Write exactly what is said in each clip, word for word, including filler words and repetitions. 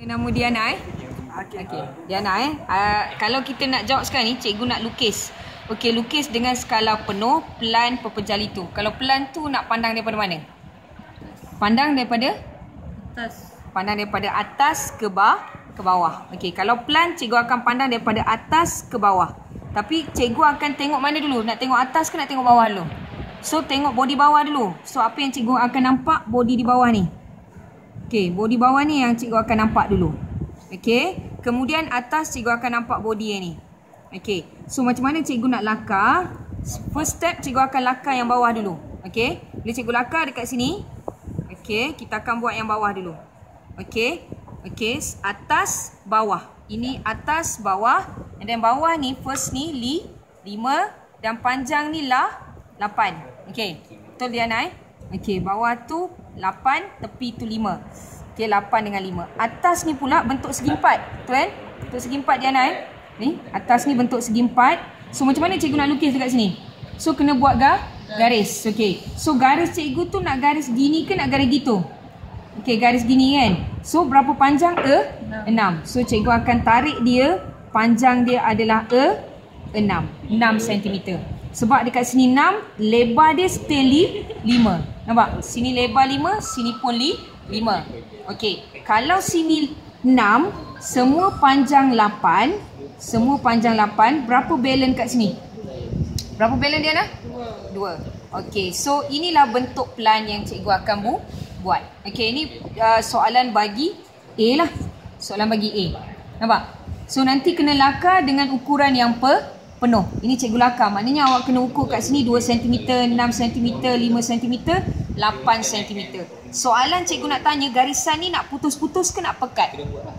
Nama Diana eh? Okey. Okay. Diana eh. Uh, kalau kita nak jawab sekarang ni, cikgu nak lukis. Okey, lukis dengan skala penuh plan pepejal itu. Kalau plan tu nak pandang daripada mana? Pandang daripada atas. Pandang daripada atas ke bawah, ke bawah. Okey, kalau plan cikgu akan pandang daripada atas ke bawah. Tapi cikgu akan tengok mana dulu? Nak tengok atas ke nak tengok bawah dulu? So tengok body bawah dulu. So apa yang cikgu akan nampak? Body di bawah ni. Okey, body bawah ni yang cikgu akan nampak dulu. Okey, kemudian atas cikgu akan nampak body yang ni. Okey, so macam mana cikgu nak lakar? First step cikgu akan lakar yang bawah dulu. Okey, bila cikgu lakar dekat sini. Okey, kita akan buat yang bawah dulu. Okey, okey, atas bawah. Ini atas bawah. And then bawah ni first ni li lima dan panjang ni lah lapan. Okey, betul Diana eh? Okey, bawah tu lapan, tepi tu lima. Okey, lapan dengan lima. Atas ni pula bentuk segi empat. Betul kan? Bentuk segi empat Diana eh? Ni, atas ni bentuk segi empat. So macam mana cikgu nak lukis dekat sini? So kena buat ga garis. Okey. So garis cikgu tu nak garis gini ke nak garis gitu? Okey, garis gini kan? So berapa panjang? E? enam. So cikgu akan tarik dia. Panjang dia adalah E? enam. enam sentimeter. Sebab dekat sini enam, lebar dia still lima. Nampak? Sini lebar lima, sini pun lima. Okey. Kalau sini enam, semua panjang lapan. Semua panjang lapan. Berapa balance kat sini? Berapa balance dia nak? dua. Okey. So inilah bentuk plan yang cikgu akan bu buat. Okey. Ini uh, soalan bagi A lah. Soalan bagi A. Nampak? So nanti kena lakar dengan ukuran yang pe penuh. Ini cikgu lakar. Maknanya awak kena ukur kat sini dua sentimeter, enam sentimeter, lima sentimeter, lapan sentimeter. Soalan cikgu nak tanya, garisan ni nak putus-putus ke nak pekat?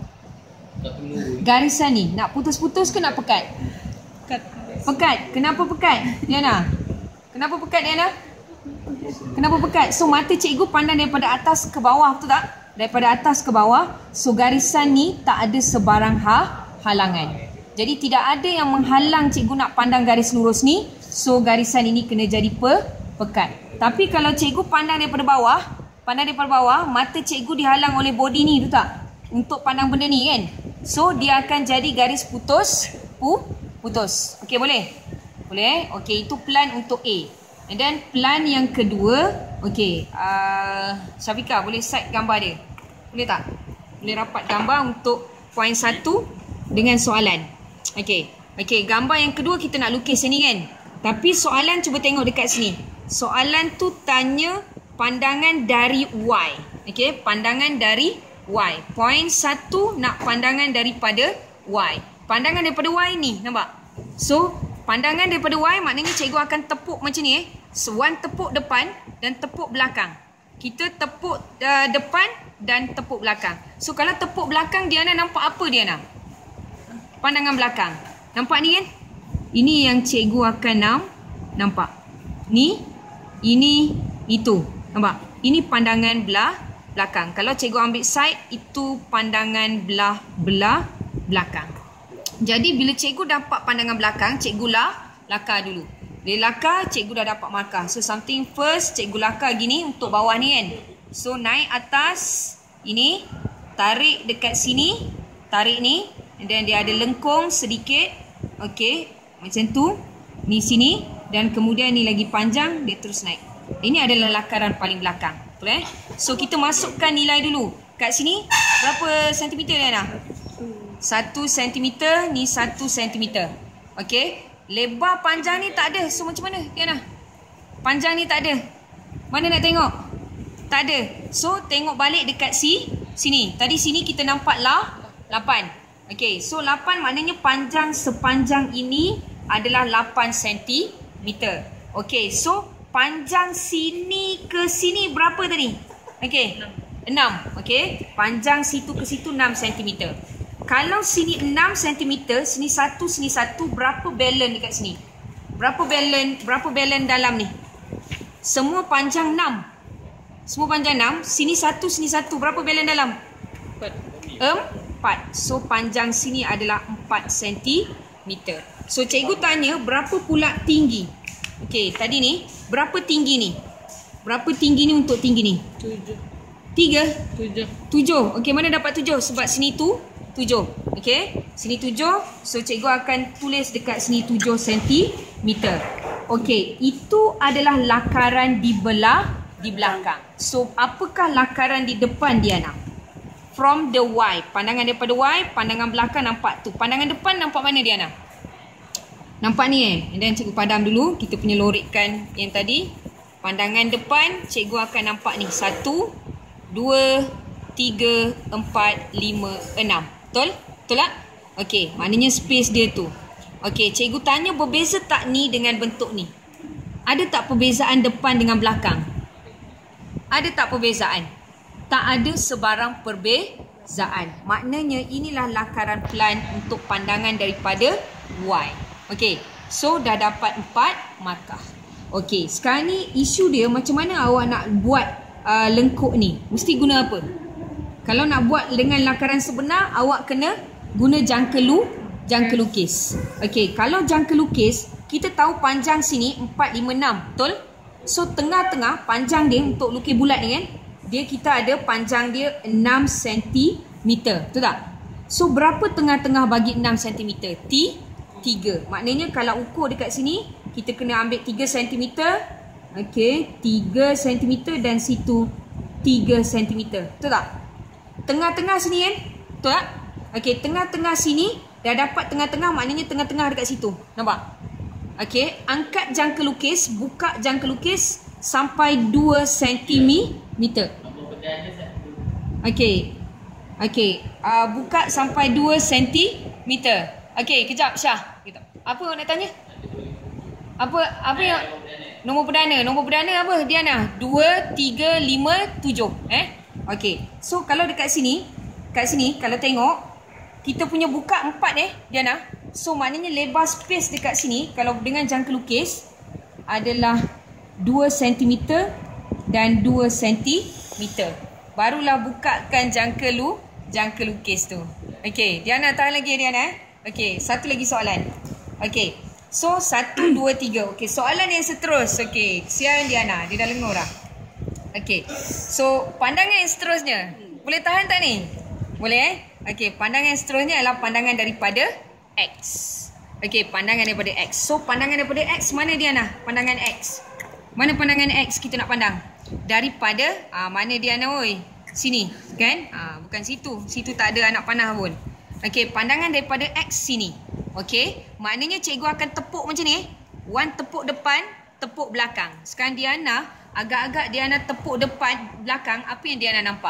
Garisan ni nak putus-putus ke nak pekat? Pekat. Pekat. Kenapa pekat, Diana? Kenapa pekat, Diana? Kenapa pekat? So mata cikgu pandang daripada atas ke bawah, betul tak? Daripada atas ke bawah. So garisan ni tak ada sebarang ha halangan. Jadi tidak ada yang menghalang cikgu nak pandang garis lurus ni. So garisan ini kena jadi pe pekat. Tapi kalau cikgu pandang daripada bawah, pandang daripada bawah, mata cikgu dihalang oleh body ni, betul tak? Untuk pandang benda ni kan. So dia akan jadi garis putus, pu putus. Okey, boleh? Boleh? Okey, itu plan untuk A. And then plan yang kedua, okey, uh, Syafiqah boleh side gambar dia. Boleh tak? Boleh rapat gambar untuk poin satu dengan soalan. Okey. Okey, gambar yang kedua kita nak lukis ni kan. Tapi soalan cuba tengok dekat sini. Soalan tu tanya pandangan dari Y. Okey, pandangan dari Y. Poin satu nak pandangan daripada Y. Pandangan daripada Y ni, nampak? So, pandangan daripada Y maknanya cikgu akan tepuk macam ni eh. So, one tepuk depan dan tepuk belakang. Kita tepuk uh, depan dan tepuk belakang. So, kalau tepuk belakang, Diana nampak apa Diana? Pandangan belakang. Nampak ni kan? Ini yang cikgu akan nam, nampak. Ni, ini, itu. Nampak? Ini pandangan belah belakang. Kalau cikgu ambil side, itu pandangan belah belah belakang. Jadi bila cikgu dapat pandangan belakang, cikgu lah lakar dulu. Bila lakar, cikgu dah dapat markah. So something first, cikgu lakar gini untuk bawah ni kan. So naik atas, ini, tarik dekat sini, tarik ni. And then dia ada lengkung sedikit. Okey, macam tu. Ni sini. Dan kemudian ni lagi panjang, dia terus naik. Ini adalah lakaran paling belakang. Betul eh? So kita masukkan nilai dulu. Kat sini, berapa sentimeter Diana? Satu sentimeter, ni satu sentimeter. Okey. Lebar panjang ni tak ada. So macam mana Diana? Panjang ni tak ada. Mana nak tengok? Tak ada. So tengok balik dekat si sini. Tadi sini kita nampak lah lapan. Okey, so lapan maknanya panjang sepanjang ini adalah lapan sentimeter. Okey, so panjang sini ke sini berapa tadi? Okey, enam. Okey, panjang situ ke situ enam sentimeter. Kalau sini enam sentimeter, sini satu, sini satu, berapa balance dekat sini? Berapa balance, berapa balance dalam ni? Semua panjang enam. Semua panjang enam, sini satu, sini satu, berapa balance dalam? empat. empat. So panjang sini adalah empat sentimeter. So cikgu tanya berapa pula tinggi? Okey, tadi ni berapa tinggi ni? Berapa tinggi ni untuk tinggi ni? tujuh. Tiga. Tujuh. Tujuh. Okey, mana dapat tujuh? Sebab sini tu tujuh. Okey, sini tujuh. So cikgu akan tulis dekat sini tujuh sentimeter. Okey, itu adalah lakaran di belah di belakang. So apakah lakaran di depan Diana? From the Y. Pandangan daripada Y, pandangan belakang nampak tu. Pandangan depan nampak mana Diana? Nampak ni eh? And then cikgu padam dulu. Kita punya lorikkan yang tadi. Pandangan depan, cikgu akan nampak ni. Satu, dua, tiga, empat, lima, enam. Betul? Betul tak? Okey, maknanya space dia tu. Okey, cikgu tanya berbeza tak ni dengan bentuk ni? Ada tak perbezaan depan dengan belakang? Ada tak perbezaan? Tak ada sebarang perbezaan. Maknanya inilah lakaran plan untuk pandangan daripada Y. Okey, so dah dapat empat markah. Okey, sekarang ni isu dia macam mana awak nak buat uh, lengkuk ni? Mesti guna apa? Kalau nak buat dengan lakaran sebenar, awak kena guna jangka lu, jangka lukis. Okey, kalau jangka lukis, kita tahu panjang sini empat, lima, enam, betul? So tengah-tengah panjang dia untuk lukis bulat ni kan, dia kita ada panjang dia enam sentimeter, betul tak? So berapa tengah-tengah bagi enam sentimeter? T tiga. Maknanya kalau ukur dekat sini, kita kena ambil tiga sentimeter. Okey, tiga sentimeter dan situ tiga sentimeter. Betul tak? Tengah-tengah sini kan? Betul tak? Okey, tengah-tengah sini dah dapat tengah-tengah, maknanya tengah-tengah dekat situ. Nampak? Okey, angkat jangka lukis, buka jangka lukis sampai dua sentimeter. Okey. Okey, uh, buka sampai dua sentimeter. Okey, kejap Syah. Apa nak tanya? Apa apa yang nombor perdana? Nombor perdana apa Diana? dua, tiga, lima, tujuh. Eh? Okey. So kalau dekat sini, kat sini kalau tengok, kita punya buka empat eh Diana. So maknanya lebar space dekat sini kalau dengan jangka lukis adalah dua sentimeter dan dua sentimeter. Barulah bukakan jangka lu, jangka lukis tu. Okey, Diana tahan lagi Diana eh. Okey, satu lagi soalan. Okey. So satu, dua, tiga. Okey, soalan yang seterus. Okey, kesian Diana, dia dah lengur dah. Okey. So pandangan yang seterusnya, boleh tahan tak ni? Boleh eh? Okey, pandangan yang seterusnya adalah pandangan daripada X. Okey, pandangan daripada X. So pandangan daripada X mana Diana? Pandangan X. Mana pandangan X kita nak pandang? Daripada ah, mana Diana oi? Sini, kan? Ah, bukan situ. Situ tak ada anak panah pun. Okey, pandangan daripada X sini. Okey, maknanya cikgu akan tepuk macam ni. One tepuk depan, tepuk belakang. Sekarang Diana, agak-agak Diana tepuk depan, belakang. Apa yang Diana nampak?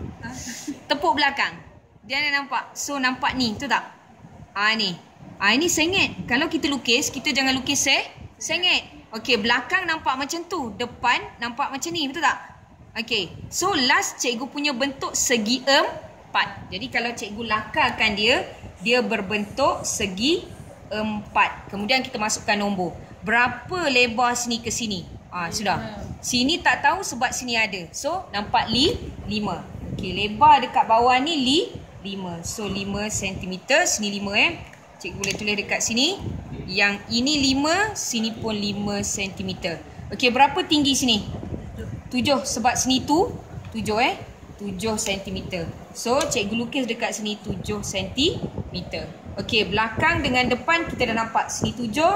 Tepuk belakang. Diana nampak. So, nampak ni, betul tak? Ah ni. Ah ini sengit. Kalau kita lukis, kita jangan lukis eh, sengit. Okey, belakang nampak macam tu. Depan nampak macam ni, betul tak? Okey, so last cikgu punya bentuk segi empat. Jadi kalau cikgu lakarkan dia, dia berbentuk segi empat. Kemudian kita masukkan nombor. Berapa lebar sini ke sini? Ah, sudah. Sini tak tahu sebab sini ada. So nampak li lima. Okey, lebar dekat bawah ni li lima. So lima sentimeter, sini lima eh. Cikgu boleh tulis dekat sini. Yang ini lima, sini pun lima sentimeter. Okey, berapa tinggi sini? tujuh sebab sini tu tujuh eh. tujuh sentimeter. So cikgu lukis dekat sini tujuh sentimeter. Okey, belakang dengan depan kita dah nampak sini tujuh,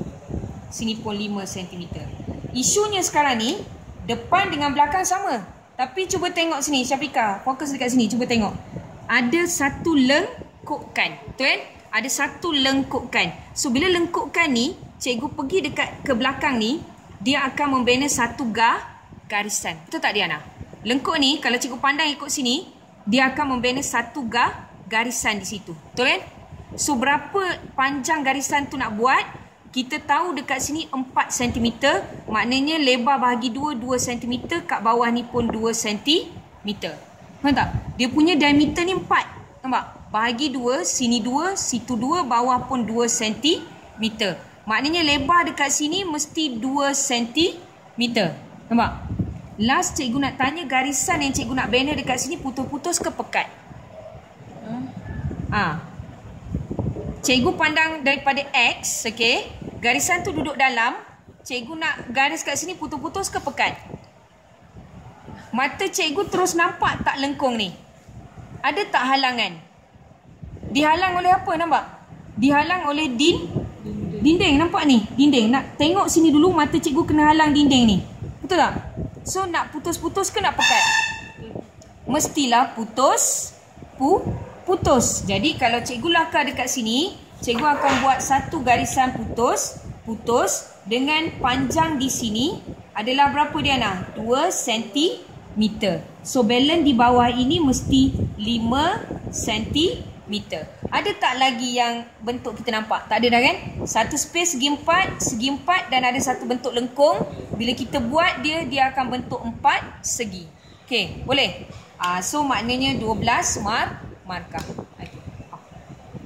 sini pun lima sentimeter. Isunya sekarang ni depan dengan belakang sama. Tapi cuba tengok sini Syafiqah, fokus dekat sini, cuba tengok. Ada satu lengkukan, betul kan? Ada satu lengkukan. So bila lengkukan ni, cikgu pergi dekat ke belakang ni, dia akan membina satu ga, garisan. Betul tak Diana? Lengkuk ni kalau cikgu pandang ikut sini, dia akan membina satu ga, garisan di situ. Betul kan? So berapa panjang garisan tu nak buat? Kita tahu dekat sini empat sentimeter. Maknanya lebar bahagi dua, dua sentimeter. Kat bawah ni pun dua sentimeter. Faham tak? Dia punya diameter ni empat. Nampak? Bahagi dua, sini dua, situ dua, bawah pun dua sentimeter. Maknanya lebar dekat sini mesti dua sentimeter. Nampak? Last cikgu nak tanya, garisan yang cikgu nak bina dekat sini putus-putus ke pekat? Hmm. Ha. Cikgu pandang daripada X, okey. Garisan tu duduk dalam. Cikgu nak garis kat sini putus-putus ke pekat? Mata cikgu terus nampak tak lengkung ni? Ada tak halangan? Dihalang oleh apa nampak? Dihalang oleh din dinding, nampak ni? Dinding. Nak tengok sini dulu, mata cikgu kena halang dinding ni. Betul tak? So nak putus-putus ke nak pekat? Mestilah putus pu putus. Jadi kalau cikgu lakar dekat sini, cikgu akan buat satu garisan putus, putus dengan panjang di sini adalah berapa Diana? dua sentimeter. So balance di bawah ini mesti lima sentimeter. Ada tak lagi yang bentuk kita nampak? Tak ada dah kan? Satu space segi empat, segi empat dan ada satu bentuk lengkung. Bila kita buat dia, dia akan bentuk empat segi. Okey, boleh? Uh, so maknanya dua belas mar markah.